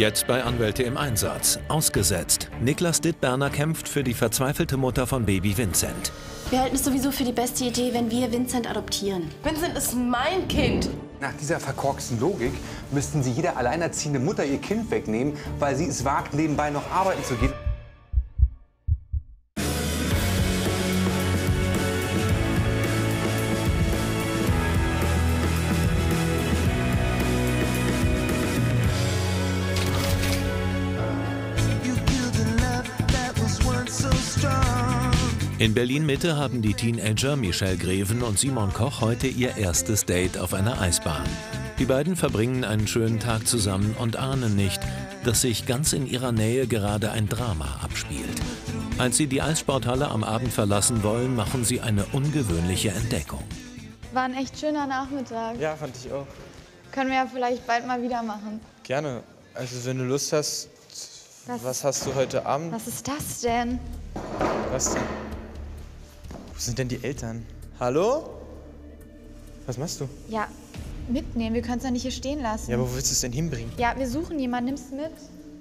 Jetzt bei Anwälte im Einsatz. Ausgesetzt. Niklas Dittberner kämpft für die verzweifelte Mutter von Baby Vincent. Wir halten es sowieso für die beste Idee, wenn wir Vincent adoptieren. Vincent ist mein Kind. Nach dieser verkorksten Logik müssten Sie jeder alleinerziehende Mutter ihr Kind wegnehmen, weil sie es wagt, nebenbei noch arbeiten zu gehen. In Berlin-Mitte haben die Teenager Michelle Greven und Simon Koch heute ihr erstes Date auf einer Eisbahn. Die beiden verbringen einen schönen Tag zusammen und ahnen nicht, dass sich ganz in ihrer Nähe gerade ein Drama abspielt. Als sie die Eissporthalle am Abend verlassen wollen, machen sie eine ungewöhnliche Entdeckung. War ein echt schöner Nachmittag. Ja, fand ich auch. Können wir ja vielleicht bald mal wieder machen. Gerne. Also wenn du Lust hast, was hast du heute Abend? Was ist das denn? Was denn? Wo sind denn die Eltern? Hallo? Was machst du? Ja, mitnehmen. Wir können es ja nicht hier stehen lassen. Ja, aber wo willst du es denn hinbringen? Ja, wir suchen jemanden. Nimm's mit.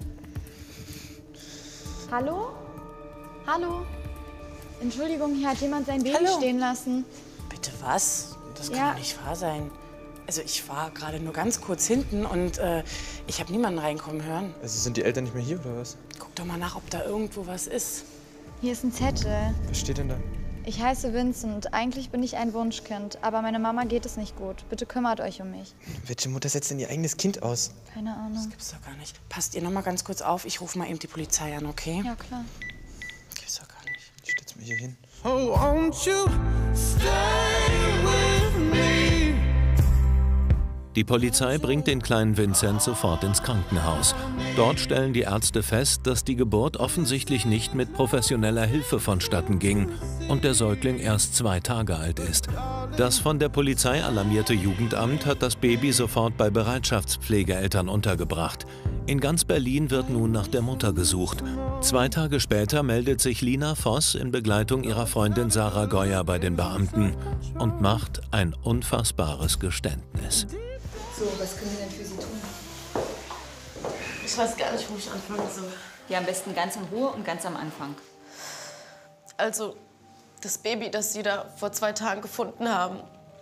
Hallo? Hallo? Entschuldigung, hier hat jemand sein Baby stehen lassen. Bitte was? Das kann Ja. doch nicht wahr sein. Also ich war gerade nur ganz kurz hinten und ich habe niemanden reinkommen hören. Also sind die Eltern nicht mehr hier oder was? Guck doch mal nach, ob da irgendwo was ist. Hier ist ein Zettel. Was steht denn da? Ich heiße Vincent. Eigentlich bin ich ein Wunschkind, aber meiner Mama geht es nicht gut. Bitte kümmert euch um mich. Welche Mutter setzt denn ihr eigenes Kind aus? Keine Ahnung. Das gibt's doch gar nicht. Passt ihr noch mal ganz kurz auf, ich rufe mal eben die Polizei an, okay? Ja, klar. Gibt's doch gar nicht. Ich stell's mir hier hin. Oh, won't you stay with me? Die Polizei bringt den kleinen Vincent sofort ins Krankenhaus. Dort stellen die Ärzte fest, dass die Geburt offensichtlich nicht mit professioneller Hilfe vonstatten ging und der Säugling erst 2 Tage alt ist. Das von der Polizei alarmierte Jugendamt hat das Baby sofort bei Bereitschaftspflegeeltern untergebracht. In ganz Berlin wird nun nach der Mutter gesucht. 2 Tage später meldet sich Lina Voss in Begleitung ihrer Freundin Sarah Geuer bei den Beamten und macht ein unfassbares Geständnis. So, was können wir denn für Sie tun? Ich weiß gar nicht, wo ich anfangen soll. Ja, am besten ganz in Ruhe und ganz am Anfang. Also, das Baby, das Sie da vor 2 Tagen gefunden haben.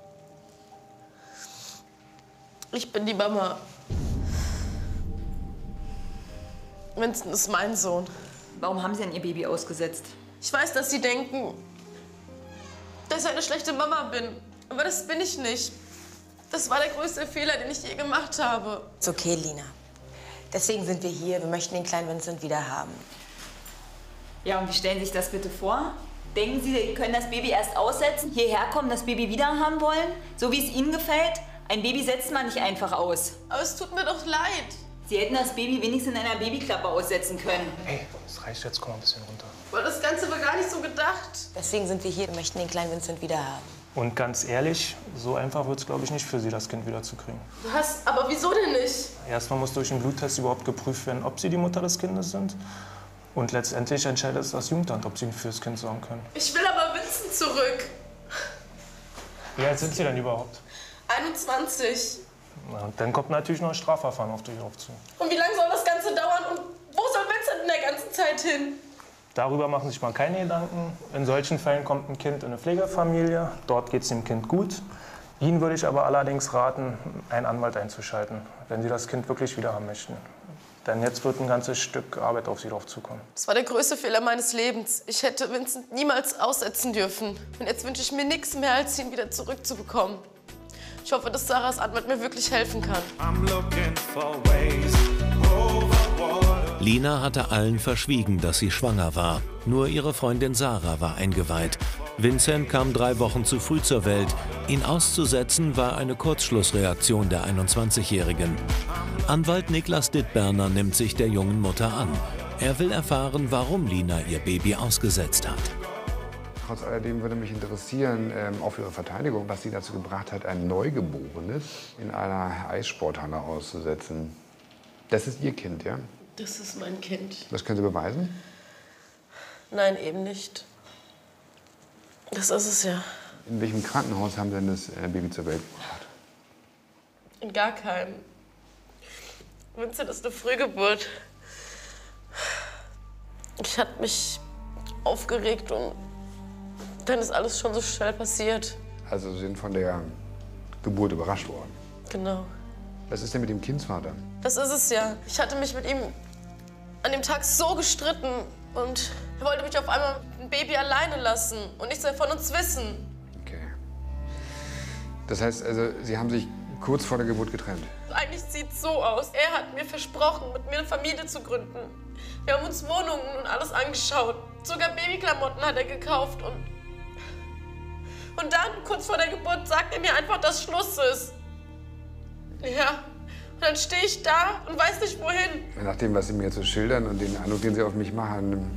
Ich bin die Mama. Vincent ist mein Sohn. Warum haben Sie denn Ihr Baby ausgesetzt? Ich weiß, dass Sie denken, dass ich eine schlechte Mama bin. Aber das bin ich nicht. Das war der größte Fehler, den ich je gemacht habe. Ist okay, Lina. Deswegen sind wir hier. Wir möchten den kleinen Vincent wieder haben. Ja, und wie stellen Sie sich das bitte vor? Denken Sie, Sie können das Baby erst aussetzen, hierher kommen, das Baby wieder haben wollen? So wie es Ihnen gefällt? Ein Baby setzt man nicht einfach aus. Aber es tut mir doch leid. Sie hätten das Baby wenigstens in einer Babyklappe aussetzen können. Ey, das reicht jetzt. Komm mal ein bisschen runter. Aber das Ganze war gar nicht so gedacht. Deswegen sind wir hier. Wir möchten den kleinen Vincent wieder haben. Und ganz ehrlich, so einfach wird es, glaube ich, nicht für Sie, das Kind wiederzukriegen. Was? Aber wieso denn nicht? Erstmal muss durch einen Bluttest überhaupt geprüft werden, ob Sie die Mutter des Kindes sind. Und letztendlich entscheidet es das Jugendamt, ob Sie für das Kind sorgen können. Ich will aber Vincent zurück. Wie alt sind Sie denn überhaupt? 21. Na, und dann kommt natürlich noch ein Strafverfahren auf dich auf zu. Und wie lange soll das Ganze dauern? Und wo soll Vincent in der ganzen Zeit hin? Darüber machen Sie sich mal keine Gedanken. In solchen Fällen kommt ein Kind in eine Pflegefamilie. Dort geht es dem Kind gut. Ihnen würde ich aber allerdings raten, einen Anwalt einzuschalten, wenn Sie das Kind wirklich wieder haben möchten. Denn jetzt wird ein ganzes Stück Arbeit auf Sie drauf zukommen. Das war der größte Fehler meines Lebens. Ich hätte Vincent niemals aussetzen dürfen. Und jetzt wünsche ich mir nichts mehr, als ihn wieder zurückzubekommen. Ich hoffe, dass Sarahs Anwalt mir wirklich helfen kann. Lina hatte allen verschwiegen, dass sie schwanger war. Nur ihre Freundin Sarah war eingeweiht. Vincent kam 3 Wochen zu früh zur Welt. Ihn auszusetzen war eine Kurzschlussreaktion der 21-Jährigen. Anwalt Niklas Dittberner nimmt sich der jungen Mutter an. Er will erfahren, warum Lina ihr Baby ausgesetzt hat. Trotz alledem würde mich interessieren, auch für Ihre Verteidigung, was Sie dazu gebracht hat, ein Neugeborenes in einer Eissporthalle auszusetzen. Das ist Ihr Kind, ja? Das ist mein Kind. Das können Sie beweisen? Nein, eben nicht. Das ist es ja. In welchem Krankenhaus haben Sie denn das Baby zur Welt gebracht? In gar keinem. Vincent ist eine Frühgeburt. Ich hatte mich aufgeregt und dann ist alles schon so schnell passiert. Also Sie sind von der Geburt überrascht worden? Genau. Was ist denn mit dem Kindsvater? Das ist es ja. Ich hatte mich mit ihm an dem Tag so gestritten und er wollte mich auf einmal mit dem Baby alleine lassen und nichts mehr von uns wissen. Okay. Das heißt also, Sie haben sich kurz vor der Geburt getrennt? Eigentlich sieht es so aus. Er hat mir versprochen, mit mir eine Familie zu gründen. Wir haben uns Wohnungen und alles angeschaut. Sogar Babyklamotten hat er gekauft. Und dann, kurz vor der Geburt, sagt er mir einfach, dass Schluss ist. Ja, und dann stehe ich da und weiß nicht, wohin. Nach dem, was Sie mir jetzt so schildern und den Eindruck, den Sie auf mich machen,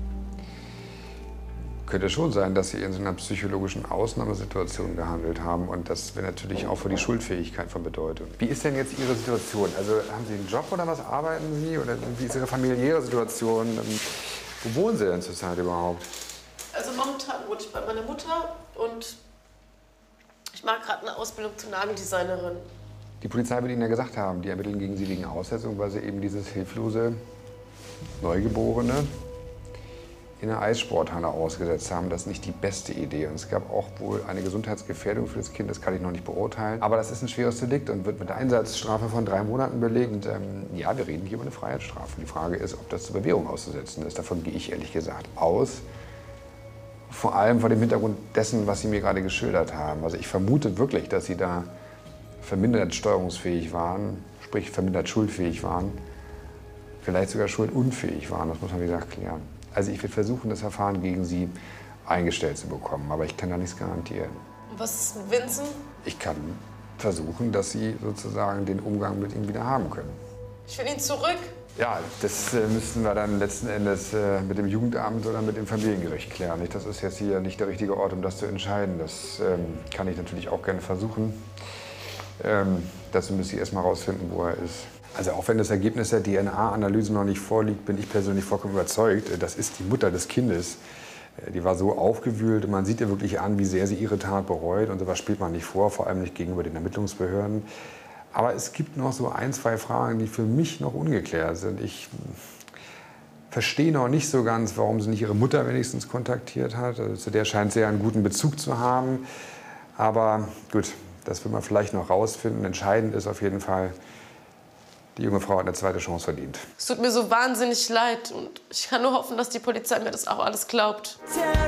könnte schon sein, dass Sie in so einer psychologischen Ausnahmesituation gehandelt haben. Und das wäre natürlich auch für die Schuldfähigkeit von Bedeutung. Wie ist denn jetzt Ihre Situation? Also haben Sie einen Job oder was? Arbeiten Sie? Oder wie ist Ihre familiäre Situation? Wo wohnen Sie denn zurzeit überhaupt? Also momentan wohne ich bei meiner Mutter und ich mache gerade eine Ausbildung zur Nageldesignerin. Die Polizei wird Ihnen ja gesagt haben, die ermitteln gegen Sie wegen Aussetzung, weil Sie eben dieses hilflose Neugeborene in einer Eissporthalle ausgesetzt haben. Das ist nicht die beste Idee. Und es gab auch wohl eine Gesundheitsgefährdung für das Kind, das kann ich noch nicht beurteilen. Aber das ist ein schweres Delikt und wird mit einer Einsatzstrafe von 3 Monaten belegt. Und ja, wir reden hier über eine Freiheitsstrafe. Die Frage ist, ob das zur Bewährung auszusetzen ist. Davon gehe ich ehrlich gesagt aus. Vor allem vor dem Hintergrund dessen, was Sie mir gerade geschildert haben. Also ich vermute wirklich, dass Sie da vermindert steuerungsfähig waren, sprich vermindert schuldfähig waren, vielleicht sogar schuldunfähig waren. Das muss man, wie gesagt, klären. Also ich werde versuchen, das Verfahren gegen Sie eingestellt zu bekommen, aber ich kann da nichts garantieren. Und was ist mit Vincent? Ich kann versuchen, dass Sie sozusagen den Umgang mit ihm wieder haben können. Ich will ihn zurück. Ja, das müssten wir dann letzten Endes mit dem Jugendamt oder mit dem Familiengericht klären. Das ist jetzt hier nicht der richtige Ort, um das zu entscheiden. Das kann ich natürlich auch gerne versuchen. Dazu müsste ich erst mal rausfinden, wo er ist. Also auch wenn das Ergebnis der DNA-Analyse noch nicht vorliegt, bin ich persönlich vollkommen überzeugt, das ist die Mutter des Kindes. Die war so aufgewühlt und man sieht ihr wirklich an, wie sehr sie ihre Tat bereut. Und sowas spielt man nicht vor, vor allem nicht gegenüber den Ermittlungsbehörden. Aber es gibt noch so 1, 2 Fragen, die für mich noch ungeklärt sind. Ich verstehe noch nicht so ganz, warum sie nicht ihre Mutter wenigstens kontaktiert hat. Also zu der scheint sie ja einen guten Bezug zu haben. Aber gut, das will man vielleicht noch rausfinden. Entscheidend ist auf jeden Fall, die junge Frau hat eine zweite Chance verdient. Es tut mir so wahnsinnig leid und ich kann nur hoffen, dass die Polizei mir das auch alles glaubt.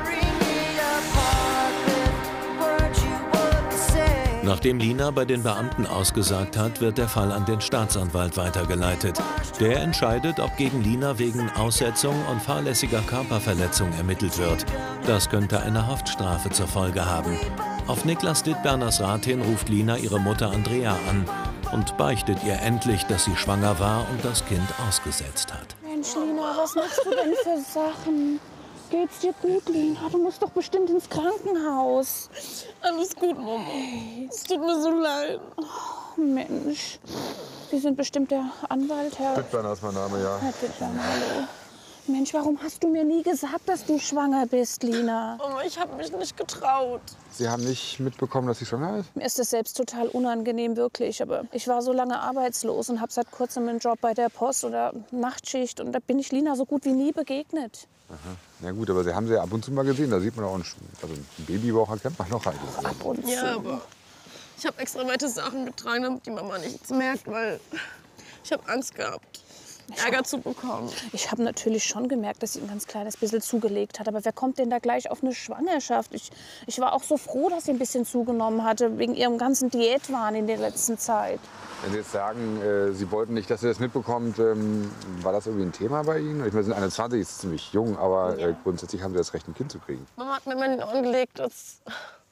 Nachdem Lina bei den Beamten ausgesagt hat, wird der Fall an den Staatsanwalt weitergeleitet. Der entscheidet, ob gegen Lina wegen Aussetzung und fahrlässiger Körperverletzung ermittelt wird. Das könnte eine Haftstrafe zur Folge haben. Auf Niklas Dittberners Rat hin ruft Lina ihre Mutter Andrea an und beichtet ihr endlich, dass sie schwanger war und das Kind ausgesetzt hat. Mensch, Lina, was machst du denn für Sachen? Geht's dir gut, Lina? Du musst doch bestimmt ins Krankenhaus. Alles gut, Mama. Es tut mir so leid. Oh, Mensch. Sie sind bestimmt der Anwalt, Herr... Dittberner ist mein Name, ja. Herr Dittberner, hallo. Mensch, warum hast du mir nie gesagt, dass du schwanger bist, Lina? Mama, ich habe mich nicht getraut. Sie haben nicht mitbekommen, dass sie schwanger ist? Mir ist das selbst total unangenehm, wirklich. Aber ich war so lange arbeitslos und habe seit kurzem einen Job bei der Post oder Nachtschicht. Und da bin ich Lina so gut wie nie begegnet. Aha. Na gut, aber Sie haben sie ja ab und zu mal gesehen. Da sieht man auch ein Babybauch erkennt man noch halt. Ab und zu. Ja, aber ich habe extra weite Sachen getragen, damit die Mama nichts merkt, weil ich habe Angst gehabt, Ärger zu bekommen. Ich habe natürlich schon gemerkt, dass sie ein ganz kleines bisschen zugelegt hat. Aber wer kommt denn da gleich auf eine Schwangerschaft? Ich war auch so froh, dass sie ein bisschen zugenommen hatte, wegen ihrem ganzen Diätwahn in der letzten Zeit. Wenn Sie jetzt sagen, Sie wollten nicht, dass sie das mitbekommt, war das irgendwie ein Thema bei Ihnen? Ich meine, Sie sind 21, ist ziemlich jung, aber grundsätzlich haben Sie das Recht, ein Kind zu kriegen. Mama hat mir immer in den Ohren gelegt, dass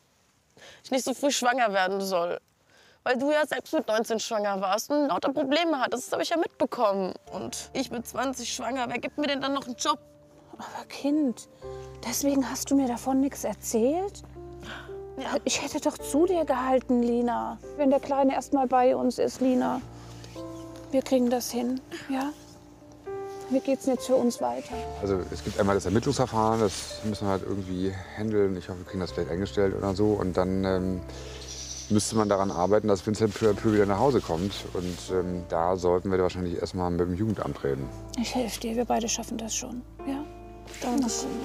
ich nicht so früh schwanger werden soll. Weil du ja selbst mit 19 schwanger warst und lauter Probleme hattest. Das habe ich ja mitbekommen. Und ich mit 20 schwanger, wer gibt mir denn dann noch einen Job? Aber Kind, deswegen hast du mir davon nichts erzählt? Ja. Ich hätte doch zu dir gehalten, Lina. Wenn der Kleine erst mal bei uns ist, Lina. Wir kriegen das hin, ja? Wie geht's denn jetzt für uns weiter? Also es gibt einmal das Ermittlungsverfahren, das müssen wir halt irgendwie handeln. Ich hoffe, wir kriegen das vielleicht eingestellt oder so. Und dann müsste man daran arbeiten, dass Vincent peu à peu wieder nach Hause kommt. Und da sollten wir wahrscheinlich erstmal mit dem Jugendamt reden. Ich helfe dir, wir beide schaffen das schon. Ja? Danke.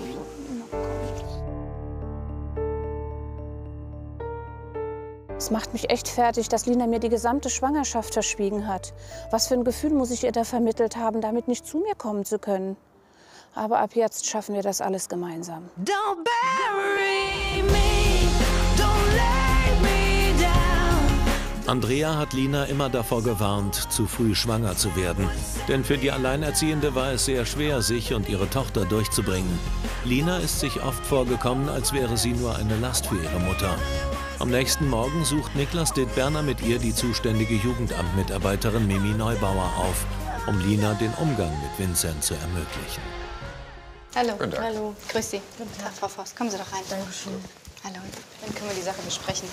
Es macht mich echt fertig, dass Lina mir die gesamte Schwangerschaft verschwiegen hat. Was für ein Gefühl muss ich ihr da vermittelt haben, damit nicht zu mir kommen zu können. Aber ab jetzt schaffen wir das alles gemeinsam. Don't bury me, don't lay me down. Andrea hat Lina immer davor gewarnt, zu früh schwanger zu werden. Denn für die Alleinerziehende war es sehr schwer, sich und ihre Tochter durchzubringen. Lina ist sich oft vorgekommen, als wäre sie nur eine Last für ihre Mutter. Am nächsten Morgen sucht Niklas Dittberner mit ihr die zuständige Jugendamtmitarbeiterin Mimi Neubauer auf, um Lina den Umgang mit Vincent zu ermöglichen. Hallo. Guten Tag. Hallo. Grüß Sie. Guten Tag, Frau Voss. Kommen Sie doch rein. Dankeschön. Hallo. Dann können wir die Sache besprechen.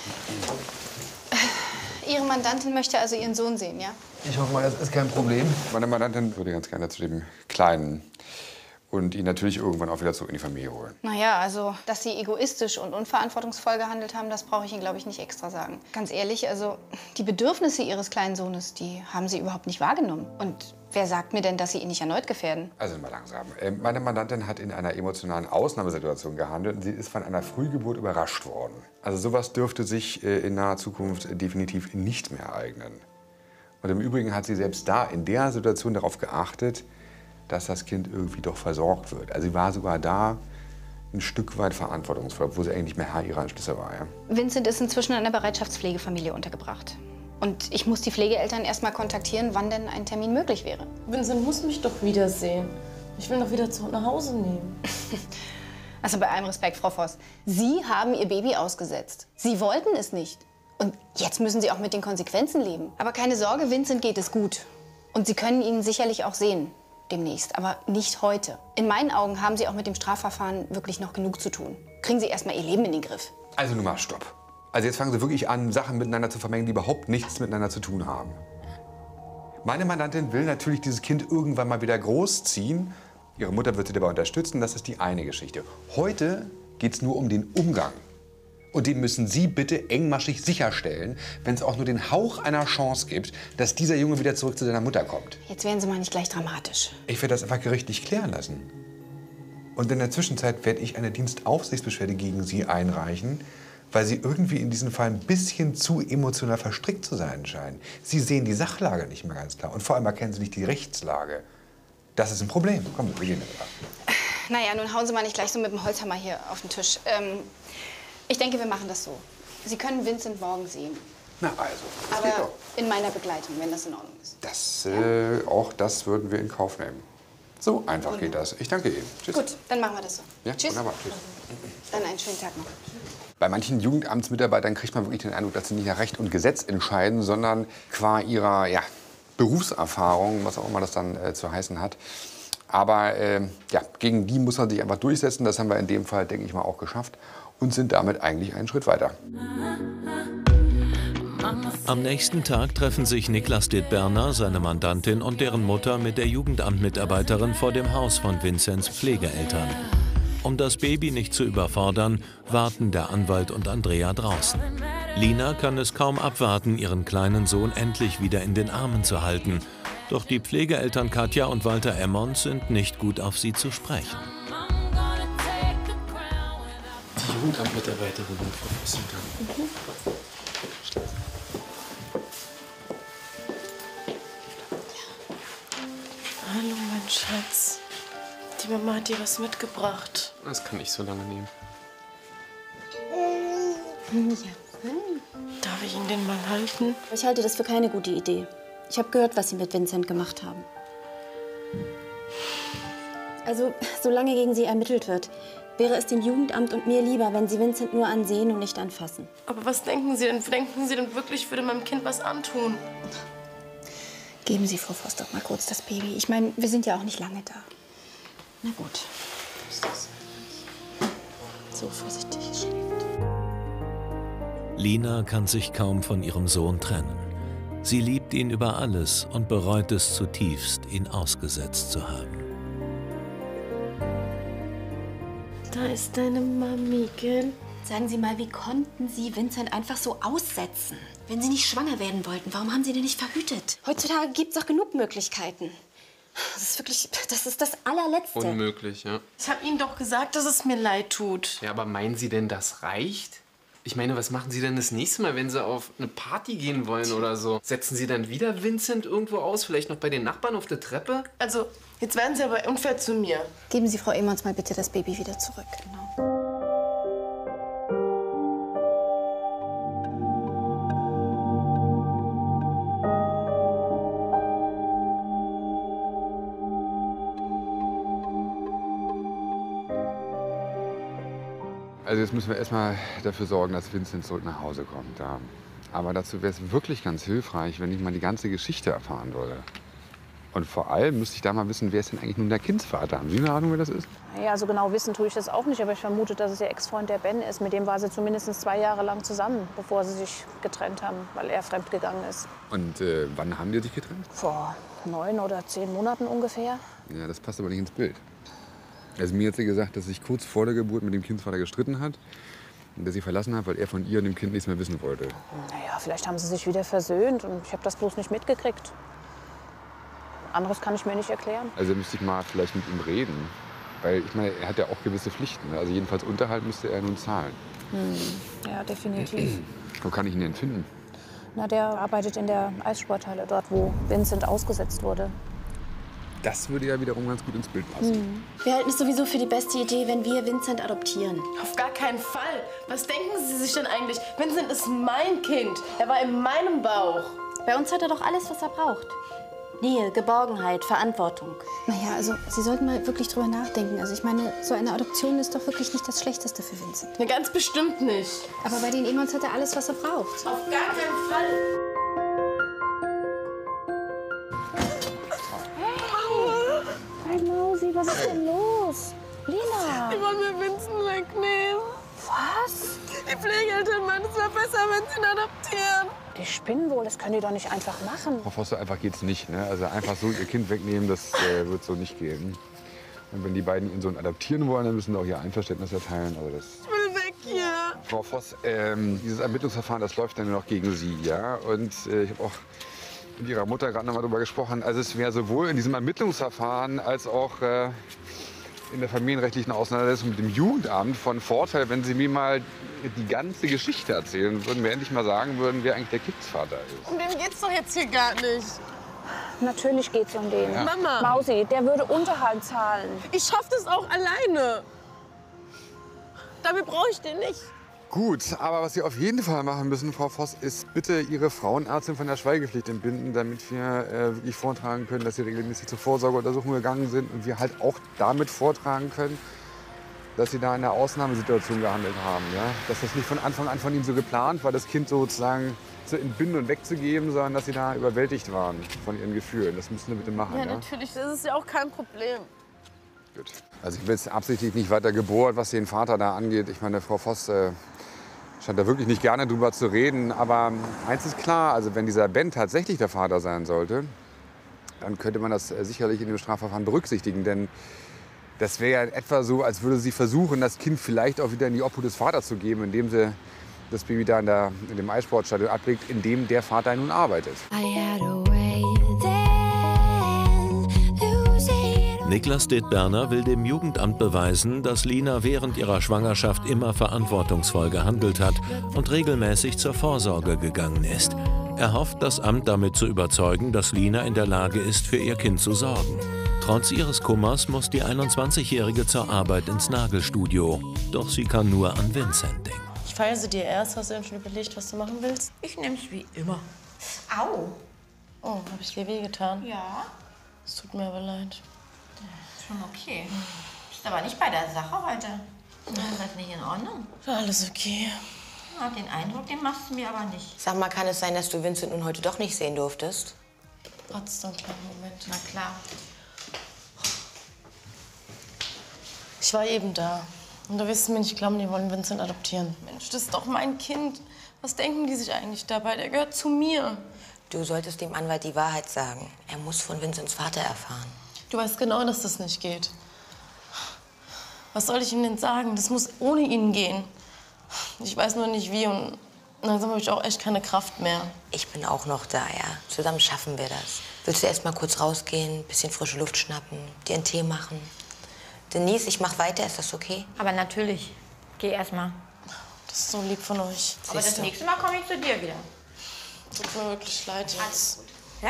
Ihre Mandantin möchte also Ihren Sohn sehen, ja? Ich hoffe mal, das ist kein Problem. Meine Mandantin würde ganz gerne zu dem Kleinen und ihn natürlich irgendwann auch wieder zurück in die Familie holen. Naja, also, dass Sie egoistisch und unverantwortungsvoll gehandelt haben, das brauche ich Ihnen, glaube ich, nicht extra sagen. Ganz ehrlich, also, die Bedürfnisse Ihres kleinen Sohnes, die haben Sie überhaupt nicht wahrgenommen. Und wer sagt mir denn, dass Sie ihn nicht erneut gefährden? Also mal langsam. Meine Mandantin hat in einer emotionalen Ausnahmesituation gehandelt und sie ist von einer Frühgeburt überrascht worden. Also sowas dürfte sich in naher Zukunft definitiv nicht mehr ereignen. Und im Übrigen hat sie selbst da in der Situation darauf geachtet, dass das Kind irgendwie doch versorgt wird. Also sie war sogar da ein Stück weit verantwortungsvoll, obwohl sie eigentlich nicht mehr Herr ihrer Entschlüsse war. Ja? Vincent ist inzwischen in einer Bereitschaftspflegefamilie untergebracht. Und ich muss die Pflegeeltern erst mal kontaktieren, wann denn ein Termin möglich wäre. Vincent muss mich doch wiedersehen. Ich will ihn doch wieder zurück nach Hause nehmen. Also bei allem Respekt, Frau Voss. Sie haben Ihr Baby ausgesetzt. Sie wollten es nicht. Und jetzt müssen Sie auch mit den Konsequenzen leben. Aber keine Sorge, Vincent geht es gut. Und Sie können ihn sicherlich auch sehen. Demnächst, aber nicht heute. In meinen Augen haben Sie auch mit dem Strafverfahren wirklich noch genug zu tun. Kriegen Sie erst mal Ihr Leben in den Griff. Also nun mal stopp. Also jetzt fangen Sie wirklich an, Sachen miteinander zu vermengen, die überhaupt nichts miteinander zu tun haben. Meine Mandantin will natürlich dieses Kind irgendwann mal wieder großziehen. Ihre Mutter wird sie dabei unterstützen, das ist die eine Geschichte. Heute geht es nur um den Umgang. Und den müssen Sie bitte engmaschig sicherstellen, wenn es auch nur den Hauch einer Chance gibt, dass dieser Junge wieder zurück zu seiner Mutter kommt. Jetzt werden Sie mal nicht gleich dramatisch. Ich werde das einfach gerichtlich klären lassen. Und in der Zwischenzeit werde ich eine Dienstaufsichtsbeschwerde gegen Sie einreichen, weil Sie irgendwie in diesem Fall ein bisschen zu emotional verstrickt zu sein scheinen. Sie sehen die Sachlage nicht mehr ganz klar und vor allem erkennen Sie nicht die Rechtslage. Das ist ein Problem. Kommen Sie, wir gehen da. Naja, nun hauen Sie mal nicht gleich so mit dem Holzhammer hier auf den Tisch. Ich denke, wir machen das so. Sie können Vincent morgen sehen. Na also, das aber geht doch. in meiner Begleitung, wenn das in Ordnung ist. Das, auch das würden wir in Kauf nehmen. So einfach geht das. Ich danke Ihnen. Tschüss. Gut, dann machen wir das so. Ja, Tschüss. wunderbar. Tschüss. Dann einen schönen Tag noch. Bei manchen Jugendamtsmitarbeitern kriegt man wirklich den Eindruck, dass sie nicht nach Recht und Gesetz entscheiden, sondern qua ihrer Berufserfahrung, was auch immer das dann zu heißen hat. Aber gegen die muss man sich einfach durchsetzen. Das haben wir in dem Fall, denke ich mal, auch geschafft und sind damit eigentlich einen Schritt weiter. Am nächsten Tag treffen sich Niklas Dittberner, seine Mandantin und deren Mutter mit der Jugendamtmitarbeiterin vor dem Haus von Vincents Pflegeeltern. Um das Baby nicht zu überfordern, warten der Anwalt und Andrea draußen. Lina kann es kaum abwarten, ihren kleinen Sohn endlich wieder in den Armen zu halten. Doch die Pflegeeltern Katja und Walter Emmons sind nicht gut auf sie zu sprechen. Die Jugendamtmitarbeiterin hat Frau Voss gegangen. Hallo, mein Schatz. Die Mama hat dir was mitgebracht. Das kann nicht so lange nehmen. Darf ich ihn denn mal halten? Ich halte das für keine gute Idee. Ich habe gehört, was Sie mit Vincent gemacht haben. Also, solange gegen Sie ermittelt wird, wäre es dem Jugendamt und mir lieber, wenn Sie Vincent nur ansehen und nicht anfassen. Aber was denken Sie denn? Denken Sie denn wirklich, ich würde meinem Kind was antun? Geben Sie Frau Voss doch mal kurz das Baby. Ich meine, wir sind ja auch nicht lange da. Na gut. So vorsichtig. Lina kann sich kaum von ihrem Sohn trennen. Sie liebt ihn über alles und bereut es zutiefst, ihn ausgesetzt zu haben. Da ist deine Mami, gell? Sagen Sie mal, wie konnten Sie Vincent einfach so aussetzen? Wenn Sie nicht schwanger werden wollten, warum haben Sie den nicht verhütet? Heutzutage gibt es doch genug Möglichkeiten. Das ist wirklich, das ist das allerletzte. Unmöglich, ja. Ich habe Ihnen doch gesagt, dass es mir leid tut. Ja, aber meinen Sie denn, das reicht? Ich meine, was machen Sie denn das nächste Mal, wenn Sie auf eine Party gehen wollen oder so? Setzen Sie dann wieder Vincent irgendwo aus? Vielleicht noch bei den Nachbarn auf der Treppe? Also, jetzt werden Sie aber unfair zu mir. Geben Sie Frau Emons mal bitte das Baby wieder zurück. Genau. Also jetzt müssen wir erstmal dafür sorgen, dass Vincent zurück nach Hause kommt. Ja. Aber dazu wäre es wirklich ganz hilfreich, wenn ich mal die ganze Geschichte erfahren würde. Und vor allem müsste ich da mal wissen, wer ist denn eigentlich nun der Kindsvater? Haben Sie eine Ahnung, wer das ist? Ja, so genau wissen tue ich das auch nicht, aber ich vermute, dass es ihr Ex-Freund der Ben ist. Mit dem war sie zumindest 2 Jahre lang zusammen, bevor sie sich getrennt haben, weil er fremdgegangen ist. Und wann haben die sich getrennt? Vor 9 oder 10 Monaten ungefähr. Ja, das passt aber nicht ins Bild. Also mir hat sie gesagt, dass sie sich kurz vor der Geburt mit dem Kindsvater gestritten hat und dass sie verlassen hat, weil er von ihr und dem Kind nichts mehr wissen wollte. Naja, vielleicht haben sie sich wieder versöhnt und ich habe das bloß nicht mitgekriegt. Anderes kann ich mir nicht erklären. Also müsste ich mal vielleicht mit ihm reden. Weil ich meine, er hat ja auch gewisse Pflichten. Also jedenfalls Unterhalt müsste er nun zahlen. Ja, definitiv. Wo kann ich ihn denn finden? Na, der arbeitet in der Eissporthalle, dort wo Vincent ausgesetzt wurde. Das würde ja wiederum ganz gut ins Bild passen. Wir halten es sowieso für die beste Idee, wenn wir Vincent adoptieren. Auf gar keinen Fall. Was denken Sie sich denn eigentlich? Vincent ist mein Kind. Er war in meinem Bauch. Bei uns hat er doch alles, was er braucht. Nähe, Geborgenheit, Verantwortung. Naja, also Sie sollten mal wirklich drüber nachdenken. Also ich meine, so eine Adoption ist doch wirklich nicht das Schlechteste für Vincent. Na, ganz bestimmt nicht. Aber bei den Emons hat er alles, was er braucht. Auf gar keinen Fall. Hey Mausi, was ist denn los? Lina! Die wollen mir Vincent wegnehmen. Was? Die Pflegeeltern meinen, es wäre besser, wenn sie ihn adoptieren. Die spinnen wohl, das können die doch nicht einfach machen. Frau Foster, einfach geht's nicht. Ne? Also einfach so ihr Kind wegnehmen, das wird so nicht gehen. Und wenn die beiden ihren Sohn adoptieren wollen, dann müssen sie auch ihr Einverständnis erteilen. Also das Ich will weg hier. Frau Voss, dieses Ermittlungsverfahren, das läuft dann nur noch gegen Sie, ja? Und ich habe auch mit Ihrer Mutter gerade noch mal darüber gesprochen. Also es wäre sowohl in diesem Ermittlungsverfahren als auch in der familienrechtlichen Auseinandersetzung mit dem Jugendamt von Vorteil, wenn Sie mir mal die ganze Geschichte erzählen würden, wir endlich mal sagen würden, wer eigentlich der Kindsvater ist. Um den geht's doch jetzt hier gar nicht. Natürlich geht's um den. Ja. Mama. Mausi, der würde Unterhalt zahlen. Ich schaff das auch alleine. Dafür brauche ich den nicht. Gut, aber was Sie auf jeden Fall machen müssen, Frau Voss, ist bitte Ihre Frauenärztin von der Schweigepflicht entbinden, damit wir wirklich vortragen können, dass Sie regelmäßig zur Vorsorgeuntersuchung gegangen sind und wir halt auch damit vortragen können, dass Sie da in einer Ausnahmesituation gehandelt haben. Ja? Dass das nicht von Anfang an von Ihnen so geplant war, das Kind sozusagen zu entbinden und wegzugeben, sondern dass Sie da überwältigt waren von Ihren Gefühlen. Das müssen Sie bitte machen. Ja, natürlich, das ist ja auch kein Problem. Gut. Also ich habe jetzt absichtlich nicht weiter gebohrt, was den Vater da angeht. Ich meine, Frau Voss scheint da wirklich nicht gerne drüber zu reden. Aber eins ist klar, also wenn dieser Ben tatsächlich der Vater sein sollte, dann könnte man das sicherlich in dem Strafverfahren berücksichtigen. Denn das wäre ja in etwa so, als würde sie versuchen, das Kind vielleicht auch wieder in die Obhut des Vaters zu geben, indem sie das Baby da in dem Eissportstadion ablegt, in dem der Vater nun arbeitet. Niklas Dittberner will dem Jugendamt beweisen, dass Lina während ihrer Schwangerschaft immer verantwortungsvoll gehandelt hat und regelmäßig zur Vorsorge gegangen ist. Er hofft, das Amt damit zu überzeugen, dass Lina in der Lage ist, für ihr Kind zu sorgen. Trotz ihres Kummers muss die 21-Jährige zur Arbeit ins Nagelstudio. Doch sie kann nur an Vincent denken. Ich feile dir erst. Hast du denn schon überlegt, was du machen willst? Ich nehm's wie immer. Au. Oh, habe ich dir wehgetan? Ja. Es tut mir aber leid. Schon okay. Bist aber nicht bei der Sache heute. Ist das nicht in Ordnung? Alles okay. Ja, den Eindruck, den machst du mir aber nicht. Sag mal, kann es sein, dass du Vincent nun heute doch nicht sehen durftest? Hat's doch einen kleinen Moment. Na klar. Ich war eben da. Und du wirst mir nicht glauben, die wollen Vincent adoptieren. Mensch, das ist doch mein Kind. Was denken die sich eigentlich dabei? Der gehört zu mir. Du solltest dem Anwalt die Wahrheit sagen. Er muss von Vincents Vater erfahren. Du weißt genau, dass das nicht geht. Was soll ich ihm denn sagen? Das muss ohne ihn gehen. Ich weiß nur nicht wie und langsam habe ich auch echt keine Kraft mehr. Ich bin auch noch da, ja. Zusammen schaffen wir das. Willst du erst mal kurz rausgehen, bisschen frische Luft schnappen, dir einen Tee machen? Denise, ich mach weiter, ist das okay? Aber natürlich. Geh erst mal. Das ist so lieb von euch. Aber das nächste Mal komme ich zu dir wieder. Tut mir wirklich leid jetzt.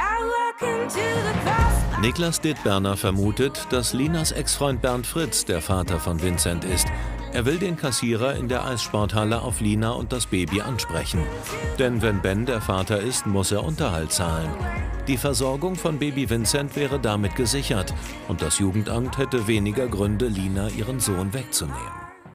Niklas Dittberner vermutet, dass Linas Ex-Freund Bernd Fritz der Vater von Vincent ist. Er will den Kassierer in der Eissporthalle auf Lina und das Baby ansprechen. Denn wenn Ben der Vater ist, muss er Unterhalt zahlen. Die Versorgung von Baby Vincent wäre damit gesichert und das Jugendamt hätte weniger Gründe, Lina ihren Sohn wegzunehmen.